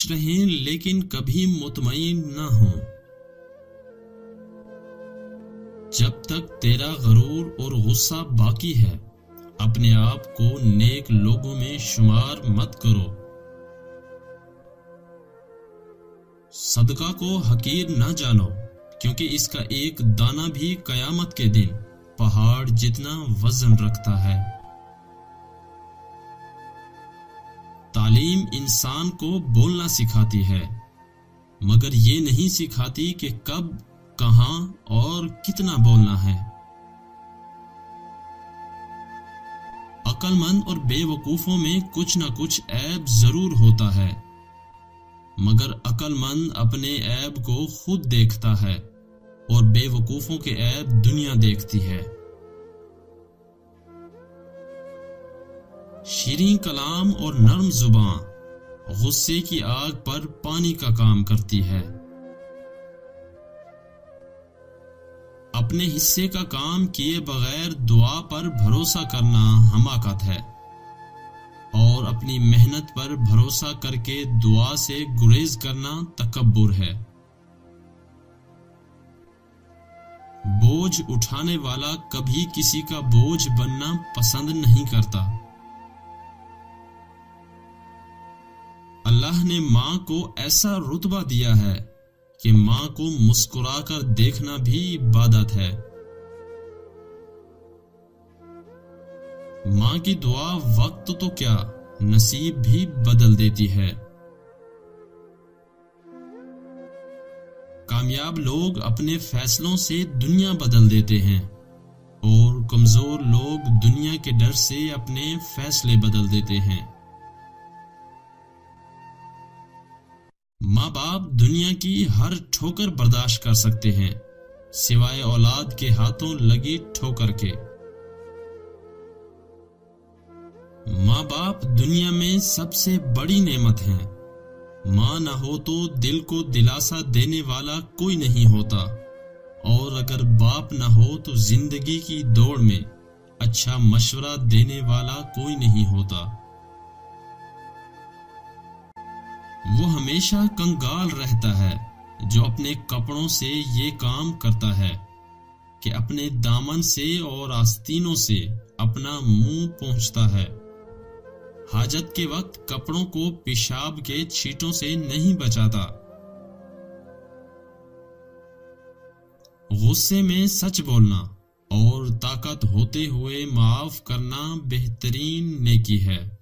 رہیں لیکن کبھی مطمئن نہ ہوں۔ جب تک تیرا غرور اور غصہ باقی ہے، اپنے آپ کو نیک لوگوں میں شمار مت کرو۔ صدقہ کو حقیر نہ جانو، کیونکہ اس کا ایک دانہ بھی قیامت کے دن پہاڑ جتنا وزن رکھتا ہے۔ تعلیم انسان کو بولنا سکھاتی ہے، مگر یہ نہیں سکھاتی کہ کب، کہاں اور کتنا بولنا ہے۔ عقل مند اور بے وقوفوں میں کچھ نہ کچھ عیب ضرور ہوتا ہے، مگر عقل مند اپنے عیب کو خود دیکھتا ہے اور بے وقوفوں کے عیب دنیا دیکھتی ہے۔ شیریں کلام اور نرم زباں غصے کی آگ پر پانی کا کام کرتی ہے۔ اپنے حصے کا کام کیے بغیر دعا پر بھروسہ کرنا حماقت ہے، اور اپنی محنت پر بھروسہ کر کے دعا سے گریز کرنا تکبر ہے۔ بوجھ اٹھانے والا کبھی کسی کا بوجھ بننا پسند نہیں کرتا۔ اللہ نے ماں کو ایسا رتبہ دیا ہے کہ ماں کو مسکرا کر دیکھنا بھی عبادت ہے۔ ماں کی دعا وقت تو کیا، نصیب بھی بدل دیتی ہے۔ کامیاب لوگ اپنے فیصلوں سے دنیا بدل دیتے ہیں، اور کمزور لوگ دنیا کے ڈر سے اپنے فیصلے بدل دیتے ہیں۔ ماں باپ دنیا کی ہر ٹھوکر برداشت کر سکتے ہیں، سوائے اولاد کے ہاتھوں لگی ٹھوکر کے۔ ماں باپ دنیا میں سب سے بڑی نعمت ہیں۔ ماں نہ ہو تو دل کو دلاسا دینے والا کوئی نہیں ہوتا، اور اگر باپ نہ ہو تو زندگی کی دوڑ میں اچھا مشورہ دینے والا کوئی نہیں ہوتا۔ وہ ہمیشہ کنگال رہتا ہے جو اپنے کپڑوں سے یہ کام کرتا ہے کہ اپنے دامن سے اور آستینوں سے اپنا منہ پوچھتا ہے۔ حاجت کے وقت کپڑوں کو پیشاب کے چھینٹوں سے نہیں بچاتا۔ غصے میں سچ بولنا اور طاقت ہوتے ہوئے معاف کرنا بہترین نیکی ہے۔